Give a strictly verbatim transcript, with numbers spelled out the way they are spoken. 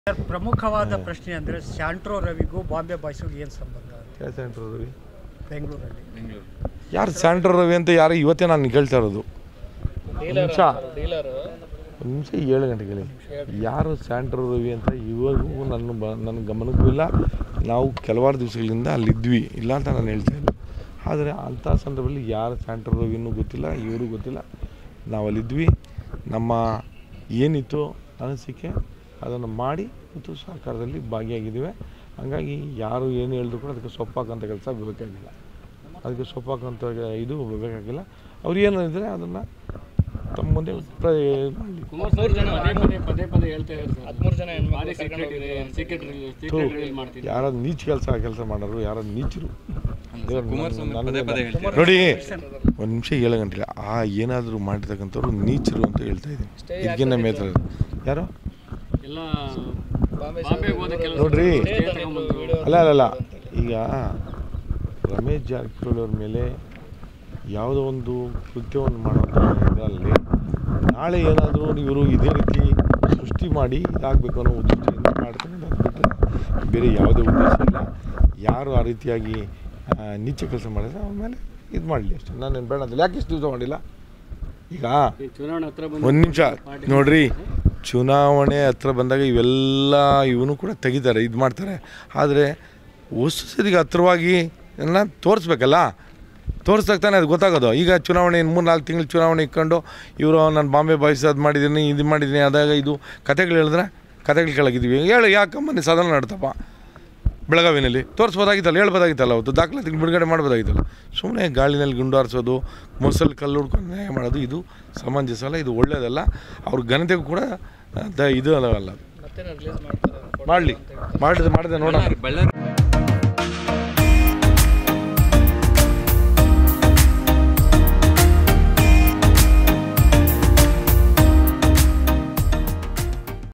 Sir, ಪ್ರಮುಖವಾದ ಪ್ರಶ್ನೆ ಅಂದರೆ ಸ್ಯಾಂಟ್ರೋ ರವಿಗೂ ಬಾಂಬೆ ಬಾಯ್ಸ್ಗೂ ಏನು ಸಂಬಂಧ? ಸ್ಯಾಂಟ್ರೋ ರವಿ ಬೆಂಗಳೂರಲ್ಲಿ ಬೆಂಗಳೂರು ಯಾರು ಸ್ಯಾಂಟ್ರೋ ರವಿ ಅಂತ ಯಾರು ಇವತ್ತೇ ನಾನು ಕೇಳ್ತಾ ಇರೋದು. ನಿಮಿಷ ಒಂದು ನಿಮಿಷ ಏಳು ಗಂಟೆಗೆ ಯಾರು ಸ್ಯಾಂಟ್ರೋ ರವಿ ಅಂತ ಇವಾಗೂ ನನ್ನ ಬ ನನ್ನ ಗಮನಕ್ಕೂ ಇಲ್ಲ. ನಾವು ಕೆಲವಾರು ದಿವಸಗಳಿಂದ ಅಲ್ಲಿದ್ವಿ, ಇಲ್ಲ ಅಂತ ನಾನು ಹೇಳ್ತಾ ಇಲ್ಲ. ಆದರೆ ಅಂಥ ಸಂದರ್ಭದಲ್ಲಿ ಯಾರು ಸ್ಯಾಂಟ್ರೋ ರವಿನೂ ಗೊತ್ತಿಲ್ಲ, ಇವರು ಗೊತ್ತಿಲ್ಲ. ನಾವು ಅಲ್ಲಿದ್ವಿ, ನಮ್ಮ ಏನಿತ್ತು ಅನಿಸಿಕೆ ಅದನ್ನು ಮಾಡಿ ಮತ್ತು ಸರ್ಕಾರದಲ್ಲಿ ಭಾಗಿಯಾಗಿದ್ದೀವಿ. ಹಾಗಾಗಿ ಯಾರು ಏನು ಹೇಳಿದ್ರು ಕೂಡ ಅದಕ್ಕೆ ಸೊಪ್ಪಾಕಂಥ ಕೆಲಸ ಬೇಕಾಗಿಲ್ಲ, ಅದಕ್ಕೆ ಸೊಪ್ಪಾಕಂಥ ಇದು ಬೇಕಾಗಿಲ್ಲ. ಅವ್ರು ಏನಿದ್ರೆ ಅದನ್ನು ತಮ್ಮ ಮುಂದೆ ಯಾರಾದ್ರು ನೀಚ ಕೆಲಸ ಕೆಲಸ ಮಾಡೋರು, ಯಾರಾದ್ರು ನೀಚರು ನೋಡಿ. ಒಂದು ನಿಮಿಷ ಏಳು ಗಂಟೆ ಆ ಏನಾದರೂ ಮಾಡಿರ್ತಕ್ಕಂಥವ್ರು ನೀಚರು ಅಂತ ಹೇಳ್ತಾ ಇದ್ದೀನಿ. ಇದಕ್ಕಿಂತ ಮೇತ್ರ ಯಾರು ನೋಡ್ರಿ, ಅಲ್ಲ ಅಲ್ಲ ಈಗ ರಮೇಶ್ ಜಾರಕಿಹೊಳಿ ಅವ್ರ ಮೇಲೆ ಯಾವುದೋ ಒಂದು ಕೃತ್ಯವನ್ನು ಮಾಡೋಂಥ ಇದರಲ್ಲಿ ನಾಳೆ ಏನಾದರೂ ಇವರು ಇದೇ ರೀತಿ ಸೃಷ್ಟಿ ಮಾಡಿ ಇದಾಗಬೇಕು ಅನ್ನೋ ಉದ್ದೇಶದಿಂದ ಮಾಡ್ತಾರೆ. ಬಿಟ್ಟರೆ ಬೇರೆ ಯಾವುದೇ ಉದ್ದೇಶ ಇಲ್ಲ. ಯಾರು ಆ ರೀತಿಯಾಗಿ ನೀಚ ಕೆಲಸ ಮಾಡಿದ್ರೆ ಅವ್ರ ಮೇಲೆ ಇದು ಮಾಡಲಿ ಅಷ್ಟೇ. ನಾನೇನು ಬೇಡ ಅಂದಿಲ್ಲ. ಯಾಕೆ ಇಷ್ಟು ದಿವಸ ಮಾಡಿಲ್ಲ? ಈಗ ಒಂದು ನಿಮಿಷ ನೋಡ್ರಿ, ಚುನಾವಣೆ ಹತ್ರ ಬಂದಾಗ ಇವೆಲ್ಲ ಇವನು ಕೂಡ ತೆಗಿತಾರೆ, ಇದು ಮಾಡ್ತಾರೆ. ಆದರೆ ವಸ್ತುಸ್ಥಿತಿಗೆ ಹತ್ರವಾಗಿ ಎಲ್ಲ ತೋರಿಸ್ಬೇಕಲ್ಲ, ತೋರಿಸ್ದಾಗ ತಾನೇ ಅದು ಗೊತ್ತಾಗೋದು. ಈಗ ಚುನಾವಣೆ ಇನ್ನು ಮೂರು ನಾಲ್ಕು ತಿಂಗಳು ಚುನಾವಣೆ ಇಟ್ಕೊಂಡು ಇವರು ನಾನು ಬಾಂಬೆ ಬಾಯ್ಸ್ ಅದು ಮಾಡಿದ್ದೀನಿ, ಇದು ಮಾಡಿದ್ದೀನಿ, ಆದಾಗ ಇದು ಕತೆಗಳು ಹೇಳಿದ್ರೆ ಕತೆಗಳು ಕೆಳಗಿದ್ದೀವಿ ಹೇಳು. ಯಾಕಮ್ಮನೆ ಸದನ ನಡ್ತಪ್ಪ ಬೆಳಗಾವಿನಲ್ಲಿ ತೋರಿಸ್ಬೋದಾಗಿತ್ತಲ್ಲ, ಹೇಳ್ಬೋದಾಗಿತ್ತಲ್ಲ, ಅವತ್ತು ದಾಖಲಾತಿ ಬಿಡುಗಡೆ ಮಾಡ್ಬೋದಾಗಿತ್ತಲ್ಲ. ಸುಮ್ಮನೆ ಗಾಳಿನಲ್ಲಿ ಗುಂಡಾರಿಸೋದು, ಮೊಸಲ್ಲಿ ಕಲ್ಲು ಹುಡ್ಕೊಂಡು ನ್ಯಾಯ ಮಾಡೋದು ಇದು ಸಮಂಜಸ ಅಲ್ಲ, ಇದು ಒಳ್ಳೆಯದಲ್ಲ. ಅವ್ರ ಘನತೆಗೂ ಕೂಡ ದ ಇದು ಅಲ್ಲ. ಮಾಡಲಿ ಮಾಡಿದೆ ಮಾಡಿದೆ ನೋಡೋಣ.